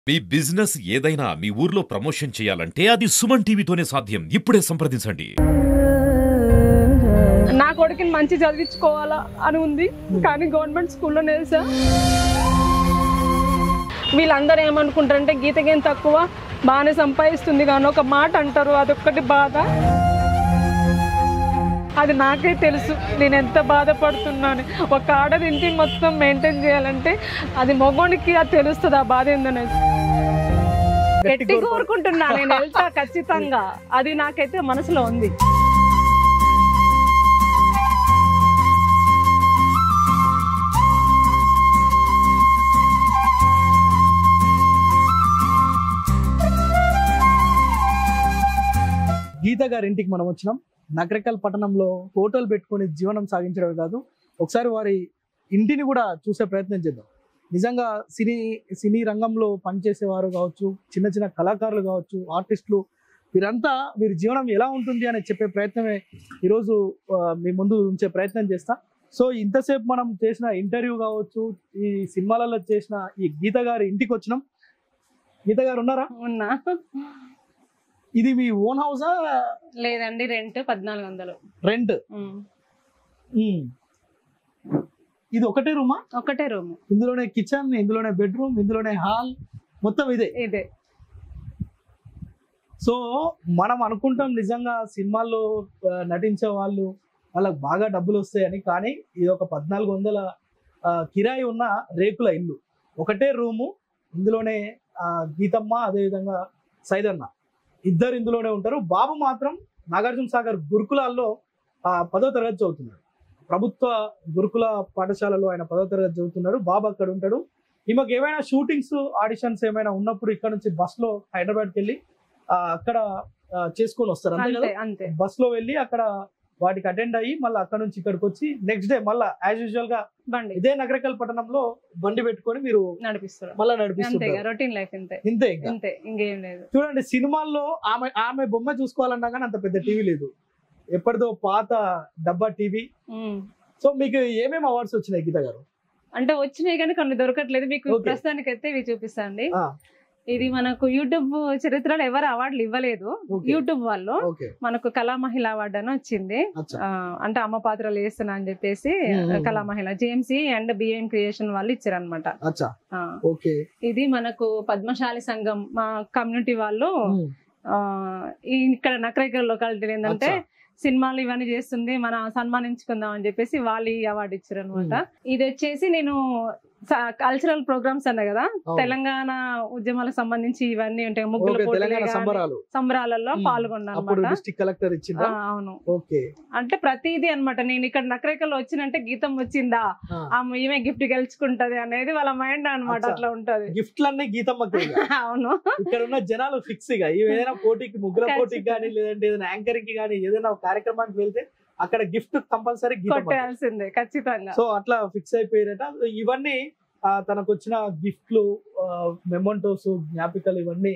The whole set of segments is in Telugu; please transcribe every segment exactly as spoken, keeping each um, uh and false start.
మీ బిజినెస్ ఏదైనా మీ ఊర్లో ప్రమోషన్ చేయాలంటే అది సుమన్ టీవీతోనే సాధ్యం. ఇప్పుడే సంప్రదించండి. నా కొడుకుని మంచి చదివించుకోవాలా అని ఉంది, కానీ గవర్నమెంట్ స్కూల్లో నేసా. వీళ్ళందరూ ఏమనుకుంటారంటే గీతకేం తక్కువ, బాగానే సంపాదిస్తుంది కానీ ఒక మాట అంటారు, అదొక్కటి బాధ. అది నాకే తెలుసు నేను ఎంత బాధపడుతున్నాను. ఒక ఆడది ఇంటి మొత్తం మెయింటైన్ చేయాలంటే అది మగోనికి అది తెలుస్తుంది ఆ బాధ ఏందనేది. గట్టి కోరుకుంటున్నా నేను వెళ్తా ఖచ్చితంగా, అది నాకైతే మనసులో ఉంది. గీత గారి ఇంటికి మనం వచ్చినాం. నకరికల్ పట్టణంలో హోటల్ పెట్టుకొని జీవనం సాగించడమే కాదు, ఒకసారి వారి ఇంటిని కూడా చూసే ప్రయత్నం చేద్దాం. నిజంగా సినీ సినీ రంగంలో పనిచేసేవారు కావచ్చు, చిన్న చిన్న కళాకారులు కావచ్చు, ఆర్టిస్టులు, వీరంతా వీరి జీవనం ఎలా ఉంటుంది అని చెప్పే ప్రయత్నమే ఈరోజు మీ ముందు ఉంచే ప్రయత్నం చేస్తా. సో ఇంతసేపు మనం చేసిన ఇంటర్వ్యూ కావచ్చు, ఈ సినిమాలలో చేసిన ఈ గీత గారి ఇంటికి వచ్చినాం. గీత గారు ఉన్నారా? ఉన్నా. ఇది మీ ఓన్ హౌసా? లేదండి, రెంట్ పద్నాలుగు వందలు రెంట్. ఇది ఒకటే రూమా? ఒకటే రూమ్. ఇందులోనే కిచెన్, ఇందులోనే బెడ్రూమ్, ఇందులోనే హాల్, మొత్తం ఇదే ఇదే. సో మనం అనుకుంటాం నిజంగా సినిమాల్లో నటించే వాళ్ళు వాళ్ళకి బాగా డబ్బులు వస్తాయని, కానీ ఇది ఒక పద్నాలుగు వందల కిరాయి ఉన్న రేకుల ఇల్లు, ఒకటే రూము. ఇందులోనే గీతమ్మ, అదేవిధంగా సైదన్న ఇద్దరు ఇందులోనే ఉంటారు. బాబు మాత్రం నాగార్జున సాగర్ గురుకులాల్లో పదో తరగతి చదువుతున్నాడు. ప్రభుత్వ గురుకుల పాఠశాలలో ఆయన పదో తరగతి చదువుతున్నాడు. బాబు అక్కడ ఉంటాడు. ఈమెకు ఏమైనా షూటింగ్స్, ఆడిషన్స్ ఏమైనా ఉన్నప్పుడు ఇక్కడ నుంచి బస్ లో హైదరాబాద్కి వెళ్ళి అక్కడ చేసుకొని వస్తారు. అంతే అంతే. బస్ లో వెళ్ళి అక్కడ వాటికి అటెండ్ అయ్యి మళ్ళీ అక్కడ నుంచి ఇక్కడికి వచ్చి నెక్స్ట్ డే మళ్ళీ యాజ్ యూజువల్ గా బండి ఇదే నగరికల్ పట్టణంలో బండి పెట్టుకొని మీరు నడిపిస్తారు. మళ్ళీ నడిపిస్తారు. రొటీన్ లైఫ్ ఇంతే ఇంతే ఇంతే, ఇంకేం లేదు. చూడండి, సినిమాల్లో ఆమె ఆమె బొమ్మ చూసుకోవాలన్నా కానీ అంత పెద్ద టీవీ లేదు, ఎప్పటిదో పాత డబ్బా టీవీ. సో మీకు ఏమేమి అవార్డ్స్ వచ్చినాయి గీత గారు? అంటే వచ్చినాయి కానీ కొన్ని దొరకట్లేదు. మీకు ప్రస్తుతానికి అయితే ఇవి చూపిస్తాండి. ఇది మనకు యూట్యూబ్ చరిత్రలో ఎవరు అవార్డులు ఇవ్వలేదు. యూట్యూబ్ వాళ్ళు మనకు కళా మహిళ అవార్డు అని వచ్చింది. అంటే అమ్మ పాత్రలు వేస్తున్నా అని చెప్పేసి కళా మహిళ జేఎంసీ అండ్ బిఎం క్రియేషన్ వాళ్ళు ఇచ్చారు అనమాట. ఇది మనకు పద్మశాలి సంఘం మా కమ్యూనిటీ వాళ్ళు ఇక్కడ నకరేకల్ లొకాలిటీ ఏంటంటే సినిమాలు ఇవన్నీ చేస్తుంది, మన సన్మానించుకుందాం అని చెప్పేసి వాళ్ళు ఈ అవార్డు ఇచ్చారు అనమాట. ఇది వచ్చేసి నేను కల్చరల్ ప్రోగ్రామ్స్ అన్నా కదా, తెలంగాణ ఉద్యమాలకు సంబంధించి ఇవన్నీ ఉంటాయి, ముగ్గుల సంబరాలలో పాల్గొన్నాను. అవును, అంటే ప్రతిదీ అనమాట. నేను ఇక్కడ నకరేకల్ వచ్చినంటే గీతం వచ్చిందా, ఆమె ఈమె గిఫ్ట్ గెలుచుకుంటది అనేది వాళ్ళ మైండ్ అనమాట. అట్లా ఉంటది. గిఫ్ట్లన్నీ గీతమ్మకి. అవును, ఇక్కడ ఉన్న జనాలు ఫిక్స్ గా ఏదైనా పోటీకి, ముగ్గుల పోటీకి కానీ లేదంటే ఏదైనా యాంకరింగ్ కి కానీ ఏదైనా కార్యక్రమానికి వెళ్తే అక్కడ గిఫ్ట్ కంపల్సరీ కొట్టేయాల్సిందే ఖచ్చితంగా. సో అట్లా ఫిక్స్ అయిపోయారట. ఇవన్నీ తనకు వచ్చిన గిఫ్ట్లు, మెమోంటోస్, జ్ఞాపికలు, ఇవన్నీ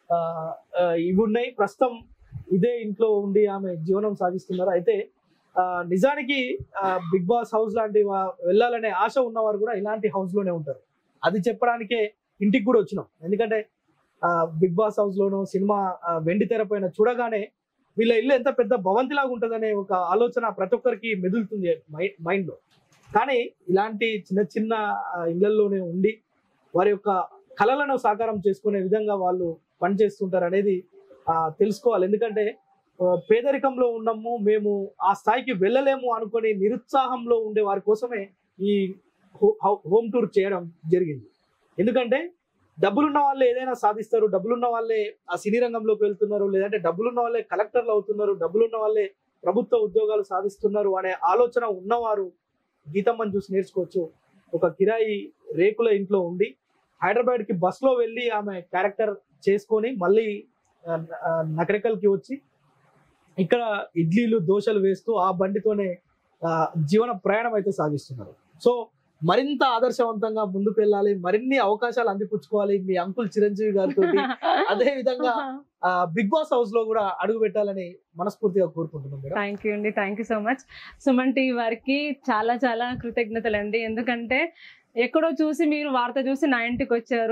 ఇవి ఉన్నాయి. ప్రస్తుతం ఇదే ఇంట్లో ఉండి ఆమె జీవనం సాగిస్తున్నారు. అయితే నిజానికి బిగ్ బాస్ హౌస్ లాంటి వెళ్ళాలనే ఆశ ఉన్నవారు కూడా ఇలాంటి హౌస్ లోనే ఉంటారు. అది చెప్పడానికే ఇంటికి కూడా వచ్చినాం. ఎందుకంటే బిగ్ బాస్ హౌస్ లోనో సినిమా వెండి తెర పైన చూడగానే వీళ్ళ ఇల్లు ఎంత పెద్ద భవంతిలాగా ఉంటుందనే ఒక ఆలోచన ప్రతి ఒక్కరికి మెదులుతుంది మైండ్ లో. కానీ ఇలాంటి చిన్న చిన్న ఇళ్లలోనే ఉండి వారి యొక్క కళలను సాకారం చేసుకునే విధంగా వాళ్ళు పనిచేస్తుంటారు అనేది తెలుసుకోవాలి. ఎందుకంటే పేదరికంలో ఉన్నాము, మేము ఆ స్థాయికి వెళ్ళలేము అనుకుని నిరుత్సాహంలో ఉండే వారి కోసమే ఈ హోమ్ టూర్ చేయడం జరిగింది. ఎందుకంటే డబ్బులున్న వాళ్ళే ఏదైనా సాధిస్తారు, డబ్బులున్న వాళ్ళే ఆ సినీ రంగంలోకి వెళ్తున్నారు, లేదంటే డబ్బులున్న వాళ్ళే కలెక్టర్లు అవుతున్నారు, డబ్బులున్న వాళ్ళే ప్రభుత్వ ఉద్యోగాలు సాధిస్తున్నారు అనే ఆలోచన ఉన్నవారు గీతమ్మని చూసి నేర్చుకోవచ్చు. ఒక కిరాయి రేకుల ఇంట్లో ఉండి హైదరాబాద్ కి బస్ లో వెళ్ళి ఆమె క్యారెక్టర్ చేసుకొని మళ్ళీ నకరికల్కి వచ్చి ఇక్కడ ఇడ్లీలు, దోశలు వేస్తూ ఆ బండితోనే జీవన ప్రయాణం అయితే సాగిస్తున్నారు. సో మరింత ఆదర్శవంతంగా ముందుకు వెళ్ళాలి, మరిన్ని అవకాశాలు అందిపుచ్చుకోవాలి మీ అంకుల్ చిరంజీవి గారితో. అదే విధంగా బిగ్ బాస్ హౌస్ లో కూడా అడుగు పెట్టాలని మనస్ఫూర్తిగా కోరుకుంటున్నాం. థ్యాంక్ యూ అండి, thank you so much. Suman TV వారికి చాలా చాలా కృతజ్ఞతలు అండి. ఎందుకంటే ఎక్కడో చూసి మీరు వార్త చూసి నా ఇంటికి వచ్చారు.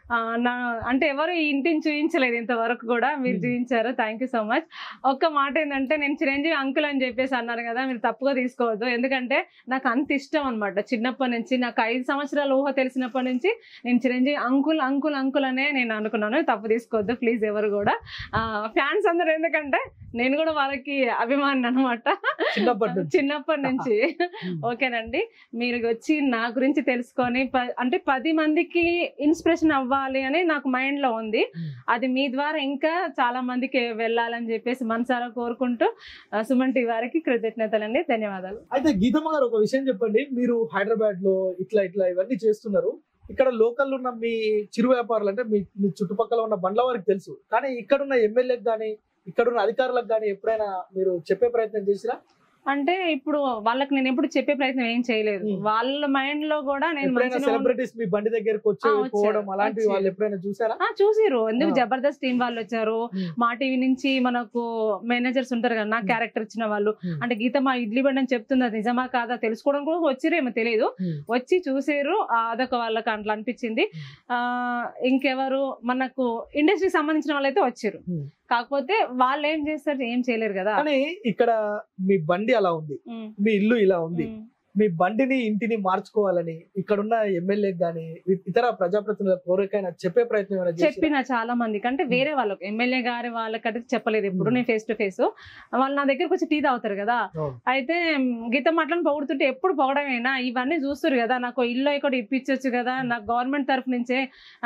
నా అంటే ఎవరు ఈ ఇంటిని చూపించలేదు ఇంతవరకు కూడా, మీరు చూపించారు, థ్యాంక్ యూ సో మచ్. ఒక్క మాట ఏంటంటే, నేను చిరంజీవి అంకుల్ అని చెప్పేసి అన్నారు కదా, మీరు తప్పుగా తీసుకోవద్దు. ఎందుకంటే నాకు అంత ఇష్టం అనమాట చిన్నప్పటి నుంచి. నాకు ఐదు సంవత్సరాల ఊహ తెలిసినప్పటి నుంచి నేను చిరంజీవి అంకుల్ అంకుల్ అంకుల్ అనే నేను అనుకున్నాను. తప్పు తీసుకోవద్దు ప్లీజ్ ఎవరు కూడా. ఫ్యాన్స్ అందరూ ఎందుకంటే నేను కూడా వాళ్ళకి అభిమాని అనమాట చిన్నప్పటి నుంచి. ఓకేనండి, మీరు వచ్చి నా గురించి తెలుసుకొని అంటే పది మందికి ఇన్స్పిరేషన్ అవ్వాలి అని నాకు మైండ్ లో ఉంది. అది మీ ద్వారా ఇంకా చాలా మందికి వెళ్ళాలని చెప్పేసి మనసారా కోరుకుంటూ సుమన్ టీవీ వారికి కృతజ్ఞతలండి, ధన్యవాదాలు. అయితే గీతమ్మ గారు ఒక విషయం చెప్పండి, మీరు హైదరాబాద్ లో ఇట్లా ఇట్లా ఇవన్నీ చేస్తున్నారు, ఇక్కడ లోకల్ ఉన్న మీ చిరు వ్యాపారులు అంటే మీ మీ చుట్టుపక్కల ఉన్న బండ్ల వారికి తెలుసు, కానీ ఇక్కడున్న ఎమ్మెల్యేకి కానీ ఇక్కడున్న అధికారులకు కానీ ఎప్పుడైనా మీరు చెప్పే ప్రయత్నం చేసిరా? అంటే ఇప్పుడు వాళ్ళకి నేను ఎప్పుడు చెప్పే ప్రయత్నం ఏం చేయలేదు. వాళ్ళ మైండ్ లో కూడా నేను సెలబ్రిటీస్ మీ బండి దగ్గరకు వచ్చి పోవడం అలాంటివి వాళ్ళు ఎప్పుడైనా చూసారా? చూసిరు. ఎందుకు జబర్దస్త్ టీం వాళ్ళు వచ్చారు, మా టీవీ నుంచి మనకు మేనేజర్స్ ఉంటారు కదా, నాకు క్యారెక్టర్ ఇచ్చిన వాళ్ళు. అంటే గీత మా ఇడ్లీ బండి అని చెప్తుంది, అది నిజమా కాదా తెలుసుకోవడం కూడా వచ్చిరేమో తెలియదు, వచ్చి చూసారు. అదొక వాళ్ళకి అట్లా అనిపించింది. ఆ ఇంకెవరు మనకు ఇండస్ట్రీకి సంబంధించిన వాళ్ళైతే వచ్చారు, కాకపోతే వాళ్ళు ఏం చేస్తారు, ఏం చేయలేరు కదా. కానీ ఇక్కడ మీ బండి అలా ఉంది, మీ ఇల్లు ఇలా ఉంది, మీ బండిని ఇంటిని మార్చుకోవాలని ఇక్కడున్న ఎమ్మెల్యే గానీ ఇతర ప్రజాప్రతినిధుల కోరికైనా చెప్పే ప్రయత్నం చెప్పిన చాలా మందికి. అంటే వేరే వాళ్ళకి ఎమ్మెల్యే గారి వాళ్ళకైతే చెప్పలేదు ఎప్పుడు, నేను ఫేస్ టు ఫేస్. వాళ్ళు నా దగ్గరకు వచ్చి టీ తాగుతారు కదా, అయితే గీత మాటలను పొగుడుతుంటే ఎప్పుడు పొగడమేనా, ఇవన్నీ చూస్తారు కదా, నాకు ఇల్లు ఇక్కడ ఇప్పించవచ్చు కదా, నాకు గవర్నమెంట్ తరఫు నుంచే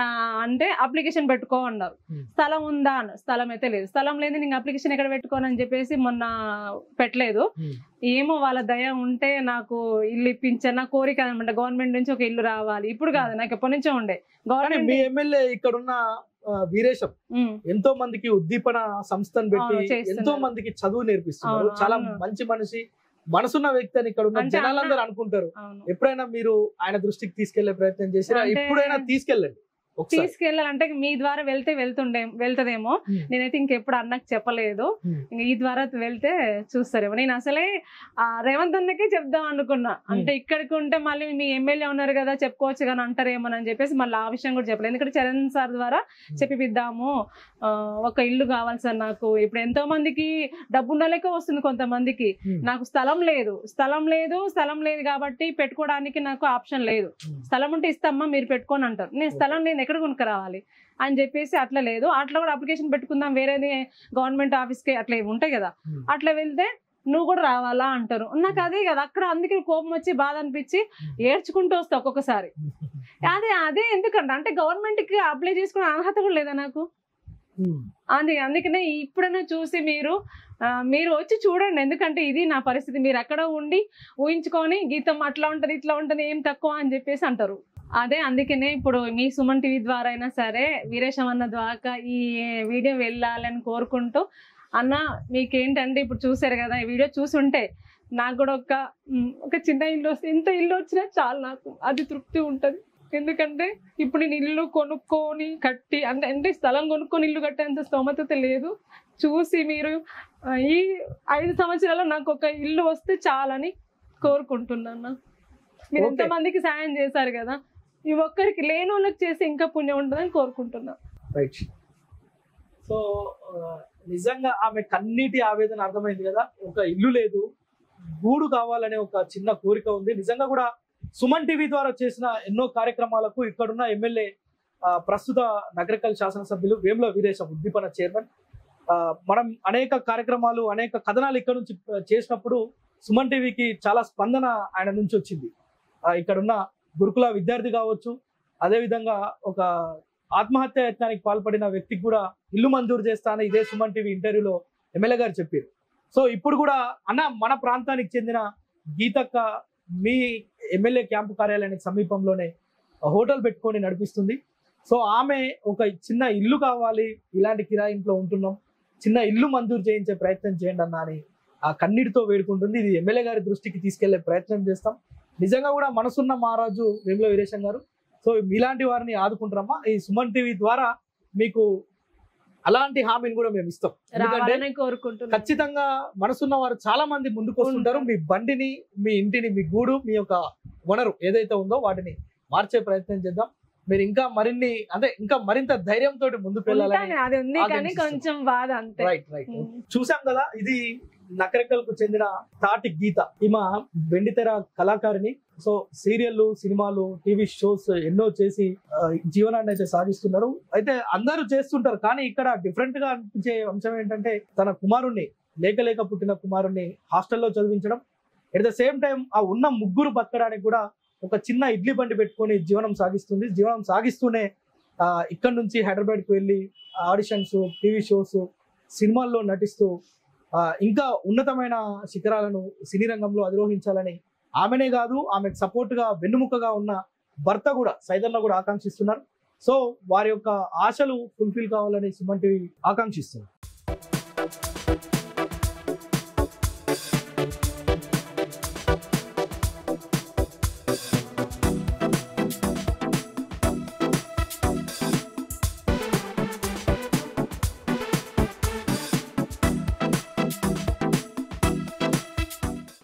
అంటే అప్లికేషన్ పెట్టుకో అన్నారు. స్థలం ఉందా అన్న, స్థలం అయితే లేదు. స్థలం లేదు, నేను అప్లికేషన్ ఎక్కడ పెట్టుకోనని చెప్పేసి మొన్న పెట్టలేదు. ఏమో వాళ్ళ దయ ఉంటే నాకు ఇల్లు ఇప్పించా, నా కోరిక అనమాట, గవర్నమెంట్ నుంచి ఒక ఇల్లు రావాలి. ఇప్పుడు కాదు, నాకు ఎప్పటి నుంచో ఉండే. గవర్నమెంట్ మీ ఎమ్మెల్యే ఇక్కడున్న వీరేశం ఎంతో మందికి ఉద్దీపన సంస్థను పెట్టి ఎంతో మందికి చదువు నేర్పిస్తున్నారు, చాలా మంచి మనిషి, మనసున్న వ్యక్తి అని ఇక్కడ ఉన్న జనాలందరూ అనుకుంటారు. ఎప్పుడైనా మీరు ఆయన దృష్టికి తీసుకెళ్లే ప్రయత్నం చేసిరా? ఎప్పుడైనా తీసుకెళ్ళండి. తీసుకెళ్ళాలంటే మీ ద్వారా వెళ్తే వెళ్తుండే వెళ్తదేమో, నేనైతే ఇంకెప్పుడు అన్నకు చెప్పలేదు. ఈ ద్వారా వెళ్తే చూస్తారేమో. నేను అసలే ఆ రేవంత్ అన్నకే చెప్దాం అనుకున్నా, అంటే ఇక్కడికి ఉంటే మళ్ళీ మీ ఎమ్మెల్యే ఉన్నారు కదా చెప్పుకోవచ్చు కానీ అంటారేమో అని చెప్పేసి మళ్ళీ ఆ విషయం కూడా చెప్పలేదు. ఎందుకంటే చరణ్ సార్ ద్వారా చెప్పిద్దాము, ఒక ఇల్లు కావాలి సార్ నాకు. ఇప్పుడు ఎంతో మందికి డబ్బు ఉండలేక వస్తుంది, కొంతమందికి నాకు స్థలం లేదు, స్థలం లేదు స్థలం లేదు కాబట్టి పెట్టుకోవడానికి నాకు ఆప్షన్ లేదు. స్థలం ఉంటే ఇస్తామ్మా మీరు పెట్టుకోని అంటారు. నేను స్థలం నేను ఎక్కడ కొనుక్క రావాలి అని చెప్పేసి అట్లా లేదు. అట్లా కూడా అప్లికేషన్ పెట్టుకుందాం వేరేది గవర్నమెంట్ ఆఫీస్కి అట్లా ఉంటాయి కదా, అట్లా వెళ్తే నువ్వు కూడా రావాలా అంటారు. నాకు అదే కదా అక్కడ, అందుకే కోపం వచ్చి బాధ అనిపించి ఏడ్చుకుంటూ వస్తా ఒక్కొక్కసారి. అదే అదే ఎందుకంటే అంటే గవర్నమెంట్ కి అప్లై చేసుకునే అర్హత కూడా లేదా నాకు. అది అందుకనే ఇప్పుడైనా చూసి మీరు మీరు వచ్చి చూడండి, ఎందుకంటే ఇది నా పరిస్థితి. మీరు ఎక్కడ ఉండి ఊహించుకొని గీతం అట్లా ఉంటది ఇట్లా ఉంటది ఏం తక్కువ అని చెప్పేసి అంటారు. అదే అందుకనే ఇప్పుడు మీ సుమన్ టీవీ ద్వారా అయినా సరే వీరేశం అన్న ద్వారా ఈ వీడియో వెళ్ళాలని కోరుకుంటూ, అన్న మీకేంటంటే ఇప్పుడు చూసారు కదా, ఈ వీడియో చూసుంటే నాకు కూడా ఒక ఒక చిన్న ఇల్లు వస్తే, ఇంత ఇల్లు వచ్చినా చాలు నాకు, అది తృప్తి ఉంటుంది. ఎందుకంటే ఇప్పుడు నేను ఇల్లు కొనుక్కొని కట్టి అంటే అంటే స్థలం కొనుక్కొని ఇల్లు కట్టేంత స్తోమత లేదు. చూసి మీరు ఈ ఐదు సంవత్సరాల్లో నాకు ఒక ఇల్లు వస్తే చాలని కోరుకుంటున్నాను. మీరు ఎంతమందికి సాయం చేశారు కదా, ఈ ఒక్కరికి లేని వాళ్ళకి చేసి ఇంకా పుణ్యం ఉంటుందని కోరుకుంటున్నా. రైట్. సో నిజంగా ఆమె కన్నీటి ఆవేదన అర్థమైంది కదా, ఒక ఇల్లు లేదు, గూడు కావాలనే ఒక చిన్న కోరిక ఉంది. నిజంగా కూడా సుమన్ టీవీ ద్వారా చేసిన ఎన్నో కార్యక్రమాలకు ఇక్కడున్న ఎమ్మెల్యే ప్రస్తుత నగరకల్ శాసనసభ్యులు వేముల వీరేశం ఉద్దీపన చైర్మన్, మనం అనేక కార్యక్రమాలు అనేక కథనాలు ఇక్కడ నుంచి చేసినప్పుడు సుమన్ టీవీకి చాలా స్పందన ఆయన నుంచి వచ్చింది. ఇక్కడున్న గురుకుల విద్యార్థి కావచ్చు, అదేవిధంగా ఒక ఆత్మహత్య యత్నానికి పాల్పడిన వ్యక్తికి కూడా ఇల్లు మంజూరు చేస్తానని ఇదే సుమన్ టీవీ ఇంటర్వ్యూలో ఎమ్మెల్యే గారు చెప్పారు. సో ఇప్పుడు కూడా అన్న మన ప్రాంతానికి చెందిన గీతక్క మీ ఎమ్మెల్యే క్యాంపు కార్యాలయానికి సమీపంలోనే హోటల్ పెట్టుకొని నడిపిస్తుంది. సో ఆమె ఒక చిన్న ఇల్లు కావాలి, ఇలాంటి కిరాయి ఇంట్లో ఉంటున్నాం, చిన్న ఇల్లు మంజూరు చేయించే ప్రయత్నం చేయండి అన్న అని ఆ కన్నీటితో వేడుకుంటుంది. ఇది ఎమ్మెల్యే గారి దృష్టికి తీసుకెళ్లే ప్రయత్నం చేస్తాం. నిజంగా కూడా మనసున్న మహారాజు వేముల వీరేశం గారు. సో ఇలాంటి వారిని ఆదుకుంటారమ్మా. ఈ సుమన్ టీవీ ద్వారా మీకు అలాంటి హామీని కూడా మేము ఇస్తాం. ఎందుకంటే ఖచ్చితంగా మనసున్న వారు చాలా మంది ముందుకు వస్తుంటారు. మీ బండిని, మీ ఇంటిని, మీ గూడు, మీ యొక్క వనరు ఏదైతే ఉందో వాటిని మార్చే ప్రయత్నం చేద్దాం. మీరు ఇంకా మరిన్ని అంటే ఇంకా మరింత ధైర్యంతో ముందుకు వెళ్ళాలని ఉంటాను, అది ఉంది కానీ ఆకాంక్షిస్తున్నాను. కొంచెం బాధ అంతే. Right right um. చూసాం కదా, ఇది నకరేకల్కు చెందిన తాటి గీత. ఈమె వెండితెర కళాకారిణి. సో సీరియల్లు, సినిమాలు, టీవీ షోస్ ఎన్నో చేసి ఆ, జీవనాన్ని అయితే సాగిస్తున్నారు. అయితే అందరూ చేస్తుంటారు, కానీ ఇక్కడ డిఫరెంట్ గా అనిపించే అంశం ఏంటంటే తన కుమారుణ్ణి, లేక లేక పుట్టిన కుమారుణ్ణి హాస్టల్లో చదివించడం. ఎట్ ద సేమ్ టైం ఆ ఉన్న ముగ్గురు బతకడానికి కూడా ఒక చిన్న ఇడ్లీ బండి పెట్టుకొని జీవనం సాగిస్తుంది. జీవనం సాగిస్తూనే ఆ, ఇక్కడ నుంచి హైదరాబాద్కి వెళ్ళి ఆడిషన్స్, టీవీ షోస్, సినిమాల్లో నటిస్తూ ఆ, ఇంకా ఉన్నతమైన శిఖరాలను సినీ రంగంలో అధిరోహించాలని ఆమెనే కాదు, ఆమెకు సపోర్ట్ గా వెన్నుముకగా ఉన్న భర్త కూడా సైదన్న కూడా ఆకాంక్షిస్తున్నారు. సో వారి యొక్క ఆశలు ఫుల్ఫిల్ కావాలని సుమన్ టీవీ ఆకాంక్షిస్తున్నారు.